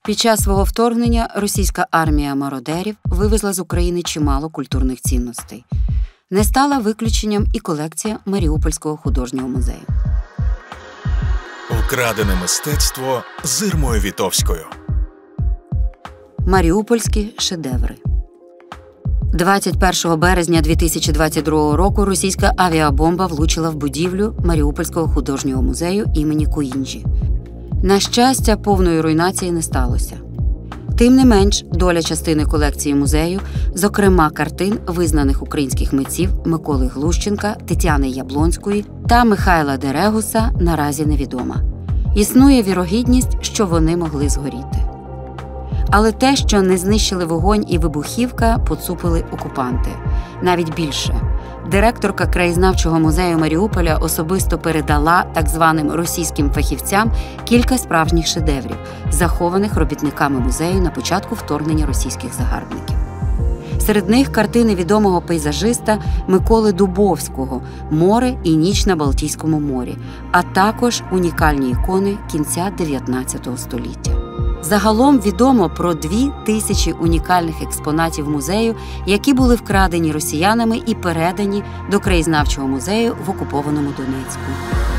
Під час свого вторгнення російська армія мародерів вивезла з України чимало культурних цінностей. Не стала виключенням і колекція Маріупольського художнього музею. Вкрадене мистецтво з Ірмою Вітовською. Маріупольські шедеври. 21 березня 2022 року російська авіабомба влучила в будівлю Маріупольського художнього музею імені Куінджі. На щастя, повної руйнації не сталося. Тим не менш, доля частини колекції музею, зокрема картин визнаних українських митців Миколи Глущенка, Тетяни Яблонської та Михайла Дерегуса, наразі невідома. Існує вірогідність, що вони могли згоріти. Але те, що не знищили вогонь і вибухівка, поцупили окупанти. Навіть більше. Директорка краєзнавчого музею Маріуполя особисто передала так званим російським фахівцям кілька справжніх шедеврів, захованих робітниками музею на початку вторгнення російських загарбників. Серед них картини відомого пейзажиста Миколи Дубовського «Море і ніч на Балтійському морі», а також унікальні ікони кінця 19 століття. Загалом відомо про 2000 унікальних експонатів музею, які були вкрадені росіянами і передані до краєзнавчого музею в окупованому Донецьку.